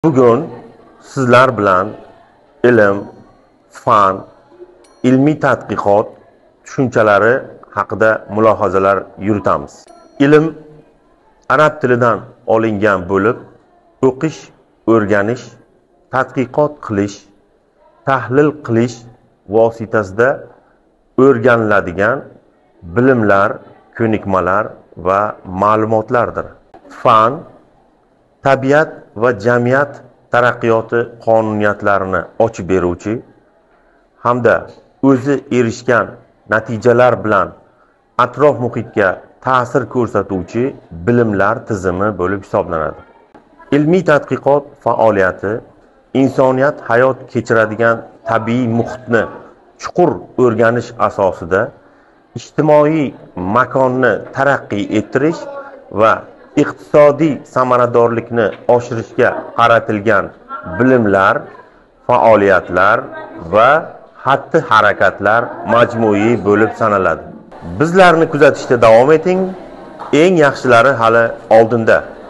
Bugun sizlar bilan ilm, fan, ilmiy tadqiqot tushunchalari haqida mulohazalar yuritamiz. Ilm arab tilidan olingan bo'lib, o'qish, o'rganish, tadqiqot qilish, tahlil qilish vositasida o'rganiladigan bilimlar, ko'nikmalar va ma'lumotlardir. Fan tabiat va jamiyat taraqqiyoti qonuniyatlarini ochib beruvchi hamda o'zi erishgan natijalar bilan atrof muhitga ta'sir ko'rsatuvchi bilimlar tizimi bo'lib hisoblanadi. Ilmiy tadqiqot faoliyati insoniyat hayot kechiradigan tabiiy muhitni chuqur o'rganish asosida ijtimoiy makonni taraqqiy ettirish va iqtisodiy samaradorlikni oshirishga qaratilgan bilimlar, faoliyatlar va xatti-harakatlar majmui bo'lib sanaladi. Bizlarni kuzatishda davom eting. Eng yaxshilari hali oldinda.